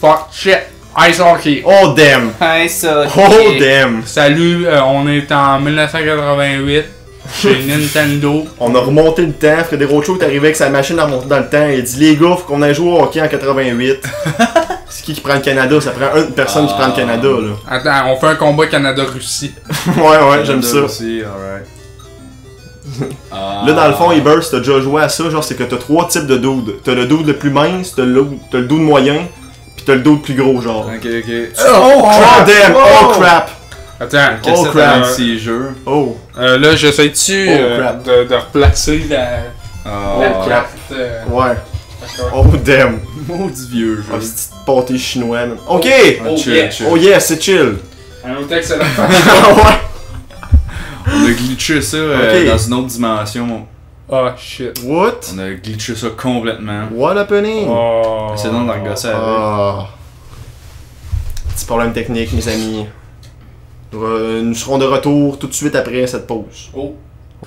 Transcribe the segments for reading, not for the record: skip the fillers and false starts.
sport. Shit. Ice hockey. Oh damn. Ice hockey. Oh damn. Salut, on est en 1988 chez Nintendo. On a remonté le temps. Frédéric Rochaud est arrivé avec sa machine à remonter dans le temps. Il dit les gars, faut qu'on aille jouer au hockey en 88. C'est qui prend le Canada? Ça prend une personne qui prend le Canada là. Attends, on fait un combat Canada-Russie. Ouais, j'aime ça. Aussi, alright. Là, dans le fond, Ebers, t'as déjà joué à ça, genre, c'est que t'as 3 types de dudes. T'as le dude le plus mince, t'as le dude moyen, pis t'as le dude plus gros, genre. Ok. Oh damn! Oh crap! Attends, Oh crap! Ces jeux. Oh! là, j'essaie-tu crap. de replacer la Oh, carte. Ouais. D'accord. Oh damn! maudit vieux Oh, jeu. c'est petit pâté chinois, man. Ok! Oh, Chill, yeah. chill. Oh yeah, c'est chill! Un autre excellent. Ouais! On a glitché ça Ok. dans une autre dimension. Oh shit. What? On a glitché ça complètement. What happening? Oh. C'est donc dans le gosser avec. Ah. Petit problème technique, mes amis. Nous serons de retour tout de suite après cette pause. Oh.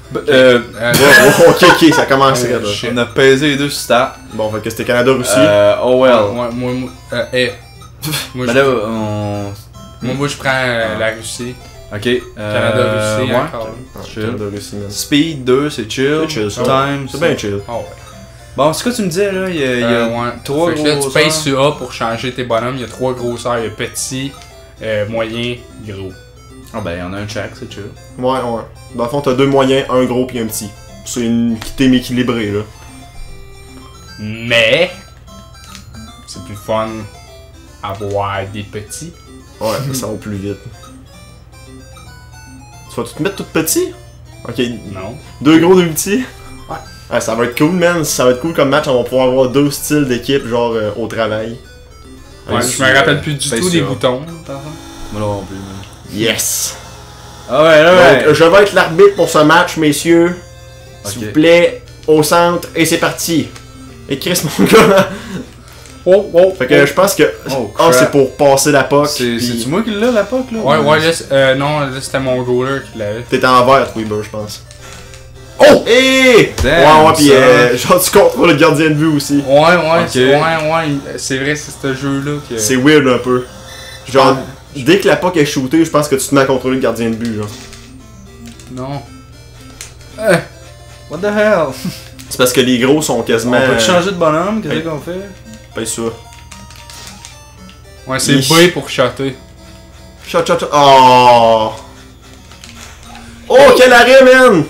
Ok, ça commence là. shit. On a pesé les deux stats. Bon, fait que c'était Canada-Russie. Oh well. Ouais, moi, moi, Ben je, là, on. moi, je prends la Russie. Ok. Canada-Russie ouais. encore. Chill. Canada-Russie, man. Speed 2, c'est chill. C'est chill, ça. Time. C'est bien chill. Oh ouais. Bon, c'est quoi tu me disais là? Il y a ouais. 3 Fait que là, tu grosseurs. payes sur A pour changer tes bonhommes. Il y a 3 grosseurs. Il y a petit, moyen, gros. Ah ben, il y en a un chaque, c'est chill. Ouais. Dans le fond, t'as 2 moyens, un gros puis un petit. C'est une thème équilibrée, là. Mais, c'est plus fun avoir des petits. Ouais, ça va plus vite. Tu vas te mettre tout petit? Ok, Non. 2 gros, 2 petits? Ouais. Ah, ça va être cool, man. Ça va être cool comme match. On va pouvoir avoir 2 styles d'équipe, genre au travail. Ouais, Allez, je me rappelle plus du paye tout des sur A. boutons. par contre. Moi non plus, man. Yes! Ah ouais, là, Donc, je vais être l'arbitre pour ce match, messieurs. S'il Ok. vous plaît, au centre, et c'est parti. Et Chris, mon gars. Oh. Fait que je pense que. Oh, Ah, crap. c'est pour passer la POC. C'est-tu moi qui l'ai la POC là? Ouais, là, non, là, c'était mon goaler qui l'avait. T'es en vert, Weber, je pense. Oh! Hey! Damn, Ouais, pis ça. genre, tu contrôles le gardien de but aussi. Ouais, Ok. c'est vrai, c'est ce jeu-là que. C'est weird un peu. Genre, dès que la POC est shootée, je pense que tu te mets à contrôler le gardien de but, genre. Non. What the hell? C'est parce que les gros sont On quasiment. peut changer de bonhomme? Qu'est-ce Hey. qu'on fait? Paye ça. Ouais, c'est Ish. B pour shotter. Shot. Oh! Oh, quel arrêt, man!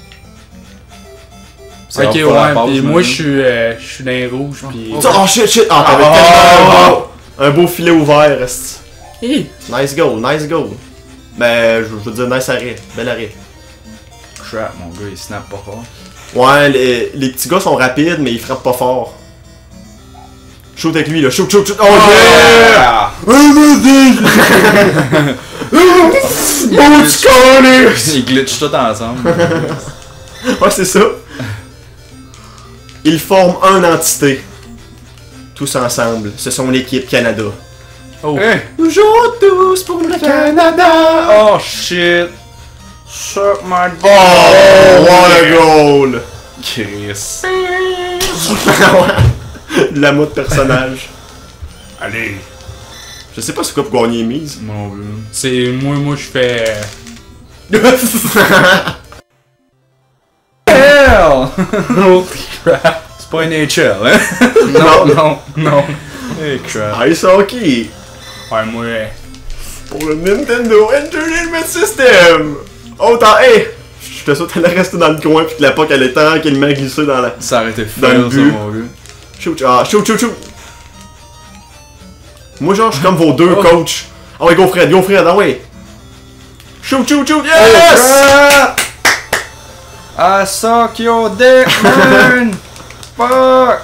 C'est Ok, hors pour la ouais, passe, pis man. moi je suis dans les rouges, pis. Oh shit! Ah, t'avais tellement un beau filet ouvert, reste. Hi. Nice goal. Ben, je veux dire, nice arrêt. Bel arrêt. Crap, mon gars, il snap pas fort. Ouais, les petits gars sont rapides, mais ils frappent pas fort. Shoot avec lui, là. Shoot. Oh yeah! Boots corner! Ils glitchent tout ensemble. Ouais, c'est ça. Ils forment une entité. Tous ensemble. Ce sont l'équipe Canada. Oh. Hey! Nous jouons tous pour le Canada! Oh shit! Suck my dick! Oh, what a goal! Chris. De la mode personnage. Allez. Je sais pas c'est quoi pour gagner les mises. Mon gars. C'est. Moi je fais. Hell! Oh crap. C'est pas une HL, hein? Non. Hey crap. Ice hockey! Ouais, moi. Pour le Nintendo Entertainment System! Oh, t'as. Hey! J'étais sûr que t'allais rester dans le coin pis que la POC allait tranquillement glisser dans la. Ça aurait été Dans le fail, ça, but. mon gars. Shoot! Moi, genre, je suis comme vos deux coachs. Ah ouais, go Fred, ah ouais! Shoot! Yes! I suck your dick, man! Fuck!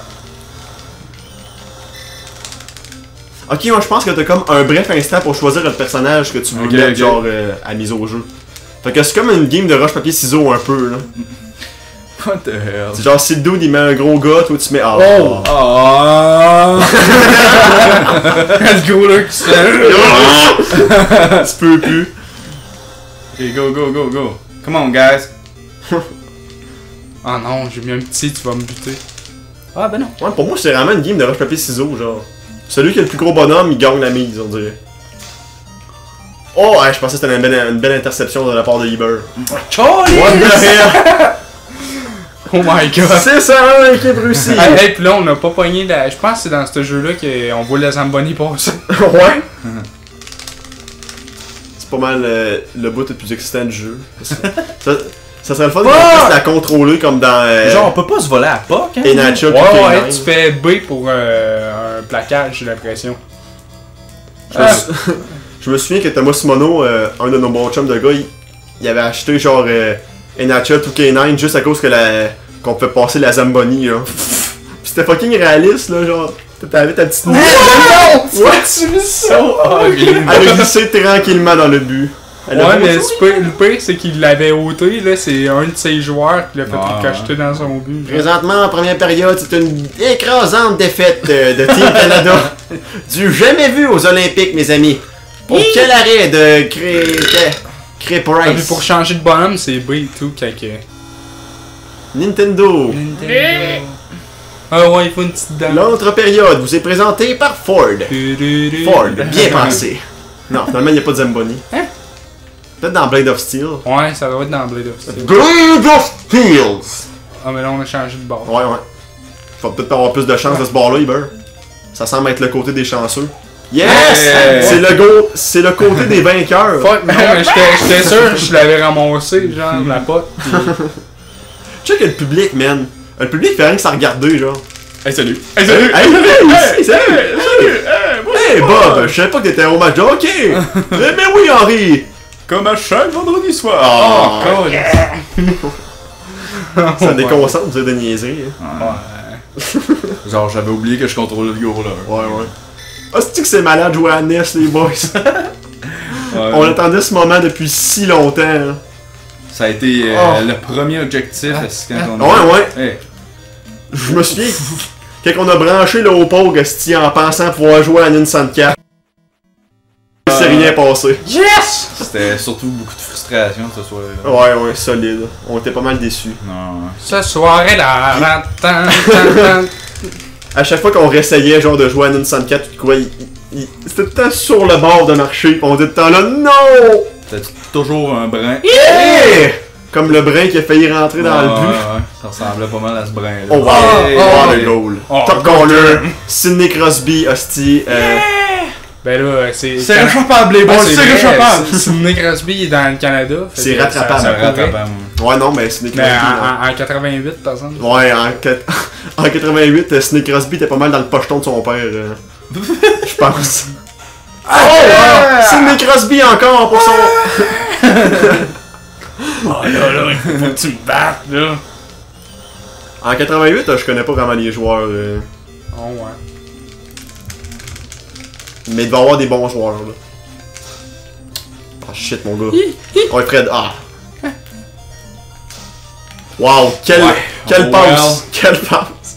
Ok, moi je pense que t'as comme un bref instant pour choisir le personnage que tu veux Ok, mettre, ok. genre, à mise au jeu. Fait que c'est comme une game de roche-papier-ciseaux un peu, là. What the hell? C'est genre, si le dude il met un gros gars, toi tu mets. Ah! Oh! Oh! Le goaler qui se fait. Tu peux plus. Okay, go. Come on, guys. Ah non, j'ai mis un petit, tu vas me buter. Ah ben non. Ouais, pour moi c'est vraiment une game de roche-papier-ciseaux, genre. Celui qui a le plus gros bonhomme, il gagne la mise, on dirait. Oh, ouais, je pensais que c'était une belle interception de la part de Eber. What the hell? Oh my god. C'est ça, l'équipe Russie! Hey, pis là, on a pas pogné la. Je pense que c'est dans ce jeu-là qu'on voit la Zamboni passer. Ouais! C'est pas mal le bout le plus excitant du jeu. Ça serait le fun de la contrôler comme dans. Genre, on peut pas se voler à POC, hein? Enacha, Ouais, tu fais B pour un plaquage, j'ai l'impression. Je me souviens que Thomas Simono, un de nos bons chums de gars, il avait acheté genre Enacha 2K9 juste à cause que qu'on pouvait passer la Zamboni, là. Pis c'était fucking réaliste, là, genre. T'avais ta petite. Non! Ouais, tu vis ça! elle a glissé tranquillement dans le but. Ouais, mais le pire, c'est qu'il l'avait ôté, là, c'est un de ses joueurs qui l'a fait ricocheter dans son but. Présentement, en première période, c'est une écrasante défaite de Team Canada. Du jamais vu aux Olympiques, mes amis. Oh, quel arrêt de Cré Ah, puis Price. pour changer de bonhomme, c'est B et tout, Nintendo. Ah ouais, il faut une petite dame. L'autre période vous est présentée par Ford. Ford, bien pensé. Non, finalement, il n'y a pas de Zamboni. Hein? Peut-être dans Blade of Steel. Ouais, ça doit être dans Blade of Steel. Blade of Steel! Ah, mais là, on a changé de bord. Ouais. Faut peut-être avoir plus de chance de ce bord-là, Iber. Ça semble être le côté des chanceux. Yes! Yeah! C'est le côté des vainqueurs. Fuck, non, mais j'étais sûr que je l'avais ramassé, genre, la pote. Check le public, man. Le public fait rien que ça regarder, genre. Hey, salut! Hey, salut! Hey, Bob! Je savais pas que t'étais au match de hockey! Mais oui, Henri! Comme à chaque vendredi soir! Oh, God! ça déconcentre, vous êtes de niaiseries. Hein. Genre, j'avais oublié que je contrôlais le gros là. Ouais. Ah, c'est-tu que c'est malade de jouer à NES, les boys? Ouais. On attendait ce moment depuis si longtemps. Hein. Ça a été le premier objectif quand on a... Ouais. Hey. Je me souviens, quand on a branché le haut-pog en pensant pouvoir jouer à Nintendo 64, il s'est rien passé. Yes! C'était surtout beaucoup de frustration ce soir-là. Ouais, solide. On était pas mal déçus. Non. Ce soir-là, À chaque fois qu'on réessayait genre de jouer à Nintendo 64 quoi, c'était tout le temps sur le bord de marcher, pis on était tout le temps là, non! C'était toujours un brin. Hey! Comme le brin qui a failli rentrer dans le but. Ouais. Ça ressemblait pas mal à ce brin-là. Oh wow! Hey. Oh, le goal! Oh, Top corner! Sidney Crosby, hostie. Ben là, c'est... C'est rattrapable, les boys, Ouais, c'est vrai, rattrapable! Sidney Crosby il est dans le Canada. fait C'est que rattrapable. ça C'est pourrait. rattrapable. Ouais, non, mais Sidney Mais Crosby. en 88, par exemple. Ouais, en 88, Sidney Crosby était pas mal dans le pocheton de son père. Je pense. Oh! Sidney Crosby encore pour son. Oh là, il faut que tu me battes, là. En 88, je connais pas vraiment les joueurs. Oh ouais. Mais il doit y avoir des bons joueurs là. Ah shit mon gars. Ouais Fred, ah. Wow, quelle Oh, passe! Quelle passe!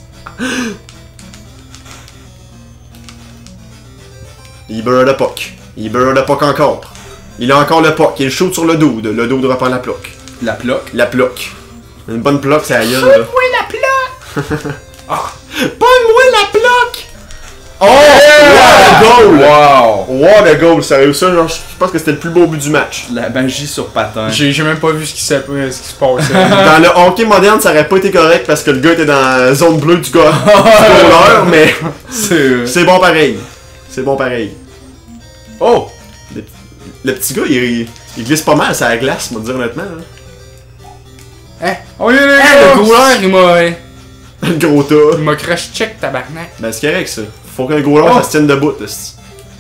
Eber a le puck. Eber a le puck encore. Il a encore le puck. Il shoot sur le dude. Le dude reprend la plaque. La plaque. La plaque. Une bonne plaque, c'est la gueule là. Oui, la plaque! Bonne-moi la plaque! Oh! What a goal! Wow! What a goal! Sérieux, ça, genre, je pense que c'était le plus beau but du match. La magie sur patin. J'ai même pas vu ce qui se passait. Dans le hockey moderne, ça aurait pas été correct parce que le gars était dans la zone bleue du gars. Du goaler, mais c'est bon pareil. C'est bon pareil. Oh! Le petit gars, il glisse pas mal sur la glace, moi, dire honnêtement. Hein. Hein? Oh, yeah, Le goaler, Le gros tas. il m'a crush-check, tabarnak. Ben, c'est correct, ça. Faut qu'un goaler, ça se tienne debout. Esti.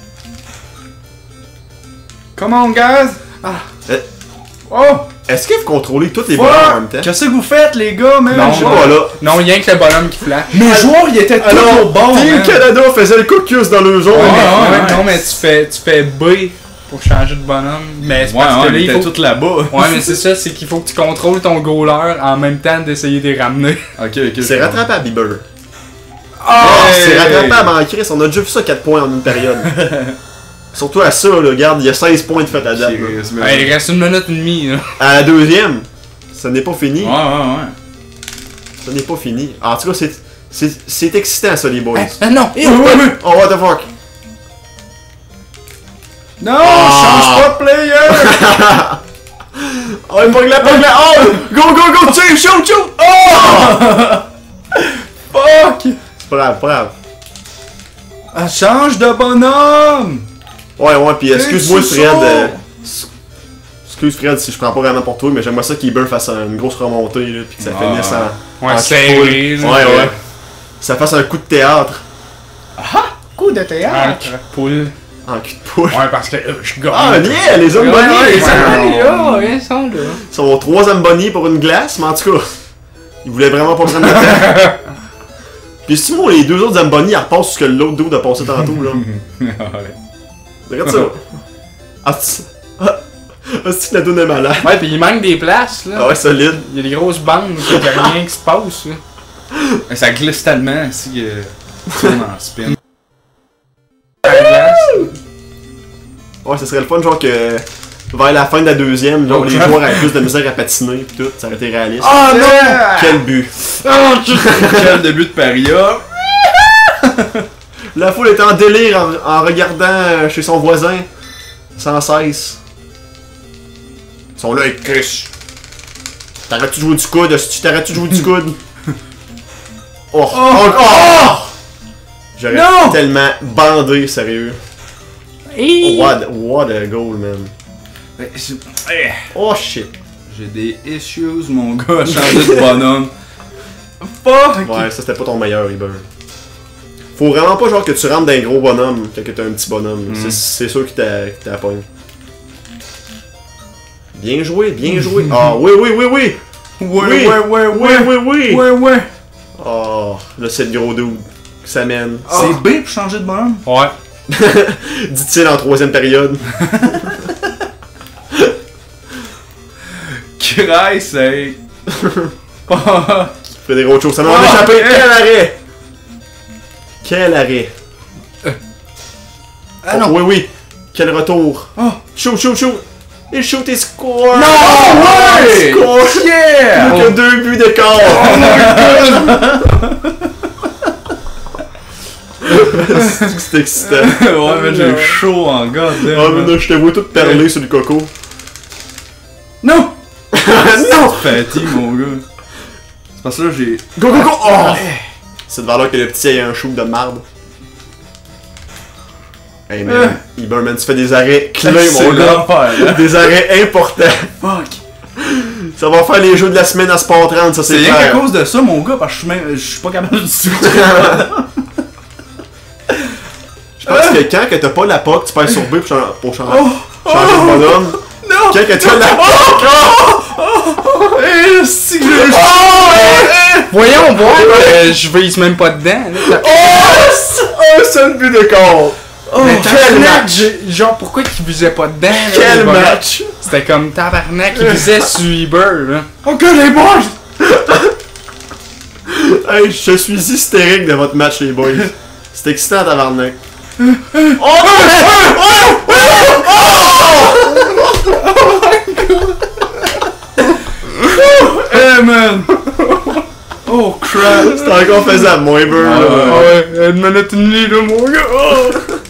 Come on, guys! Oh! Est-ce que vous contrôlez tous les Fuck! bonhommes en même temps? Qu'est-ce que vous faites, les gars, man? Non, Je sais pas, là. Non, rien que le bonhomme qui flash. Mes joueurs, ils étaient Alors, toujours bons, Team man. Canada faisait le caucus dans le zone. Ouais. Non, mais tu fais B pour changer de bonhomme. Mais c'est Ouais, parce que là, ils il étaient faut... tous là-bas. Ouais, mais c'est ça, c'est qu'il faut que tu contrôles ton goaler en même temps d'essayer de les ramener. Ok. C'est rattrapable, Bieber. Hey! C'est rattrapable en Chris, on a déjà vu ça 4 points en une période. Surtout à ça, là, regarde, il y a 16 points de fait à date. là. Ouais, il reste 1 minute et demie, là. À la deuxième, ça n'est pas fini. Ouais. Ça n'est pas fini. En tout cas, C'est excitant ça les boys. Non! Oh what the fuck! Non, change pas de player! Oh il pogne la Oh! Go! Shoot! Oh! Fuck! C'est pas grave. Ah, change de bonhomme! Ouais, pis excuse-moi tu Fred. Excuse Fred si je prends pas vraiment pour toi, mais j'aimerais ça qu'Eber fasse une grosse remontée là, pis que ça finisse en Ouais, coup de serré. poule. Ouais. Ça fasse un coup de théâtre. Coup de théâtre. Poule. En cul de poule. Ouais, parce que je gagne. Ah, yeah, les hommes Ouais, bunnies! ils sont là, ils sont là. Ils sont 3 hommes bunnies pour une glace, mais en tout cas, ils voulaient vraiment pas prendre le temps. Pis si moi, les 2 autres hommes bunnies, ils repassent ce que l'autre dude a passé tantôt, là. Regarde ça. C'est que la donne est malade. Ouais, pis il manque des places, là. Ah ouais, solide. Il y a des grosses bandes, pis y'a rien qui se passe, là. Ça glisse tellement si tu tournes en spin. Ouais, ça serait le fun, genre que vers la fin de la deuxième, genre les joueurs avaient plus de misère à patiner pis tout, ça aurait été réaliste. Oh non! Quel but! Quel début de paria! La foule était en délire en regardant chez son voisin, sans cesse. Ils sont là avec Chris. T'arrêtes-tu de jouer du coude? T'arrêtes-tu de jouer du coude? Oh! J'aurais tellement bandé, sérieux. What a goal, man. Oh shit. J'ai des issues, mon gars, à changer de bonhomme. Fuck! Ouais, ça c'était pas ton meilleur, Eber. Faut vraiment pas genre que tu rentres dans un gros bonhomme quand t'es un petit bonhomme. C'est sûr qu'il t'a pogné. Bien joué. Ah oui. Ouais. Oh, là c'est le gros dude qui s'amène. C'est B pour changer de bonhomme? Ouais. Dit-il en 3ème période. Christ, c'est... Fait des gros choses. Ça m'a échappé. Quel arrêt. Ah non. Oui. Quel retour. Shoot. Il shoot et score. Non, ouais! Score. Yeah! Il y a que 2 buts d'écart. C'est excitant. Ouais, mais j'ai chaud en gars. Ah, mais là, je te vois tout perler sur le coco. Non! Non! Fatigué, mon gars. C'est parce que là, j'ai... Go! Oh! C'est devant là que le petit a un shoot de marde. Hey man, Eberman, tu fais des arrêts clés, mon gars. L'enfer, Des arrêts importants. Fuck. Ça va faire les jeux de la semaine à Sport 30, ça c'est C'est rien clair. qu'à cause de ça, mon gars, parce que je suis pas capable de switcher. Je pense que quand que t'as pas la POC, tu perds sur B pour changer de bonhomme. Non! Quand que t'as la POC, Si que je... Voyons voir, je vise même pas dedans. Là. un seul but de corps. Mais quel tabarnak, match! Genre, pourquoi qu'il visait pas dedans? Là, Quel le match! C'était comme tabarnak, il visait sur Eber, là. Ok les boys! Hey, je suis hystérique de votre match les boys. C'est excitant tabarnak. Hey man! Oh crap! C'est encore faisable, mon Eber. Ouais, une minute et demie, là, mon gars. Oh.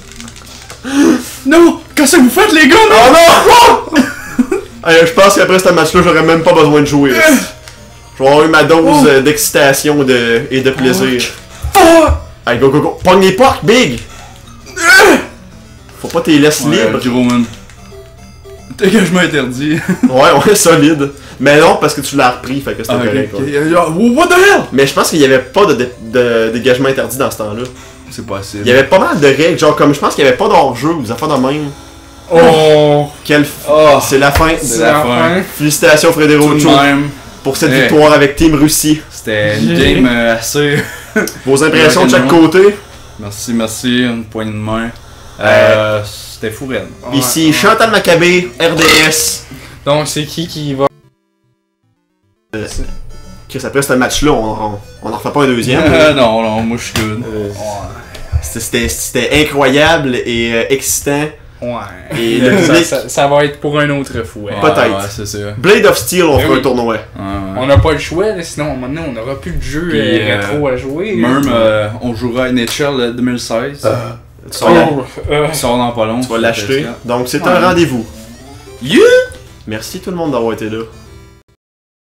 Non! Qu'est-ce que vous faites, les gars? Oh non! Hey, je pense qu'après ce match-là, j'aurais même pas besoin de jouer. Je vais avoir eu ma dose d'excitation et de plaisir. Hey, go! Pogne les portes, big! Faut pas t'y laisser libre. Gros man. Dégagement interdit. Ouais, solide. Mais non, parce que tu l'as repris, fait que c'était correct. Ouais. What the hell? Mais je pense qu'il y avait pas de dégagement interdit dans ce temps-là. C'est possible. Il y avait pas mal de règles, genre comme je pense qu'il y avait pas d'hors-jeu ou des affaires de même. Oh! C'est la fin. C'est la fin. Félicitations Frédéro Tout de Cho même. pour cette victoire avec Team Russie. C'était une game assez... Vos impressions de chaque côté. Merci, une poignée de main. C'était fou, raide. Ici Chantal Maccabé, RDS. Donc, c'est qui va. Chris, après ce match-là, on en refait pas un deuxième. Non, moi je suis good. C'était incroyable et excitant. Ouais. Et le public... ça va être pour un autre fois. Peut-être. Ouais, c'est ça. Blade of Steel, on Ben fera oui. un tournoi. On n'a pas le choix, là, sinon maintenant on n'aura plus de jeu Puis, rétro à jouer. Même, on jouera à NHL 2016. Tu sors Il sort dans pas long. tu vas l'acheter. Donc c'est Ouais. un rendez-vous. Yeah! Merci tout le monde d'avoir été là.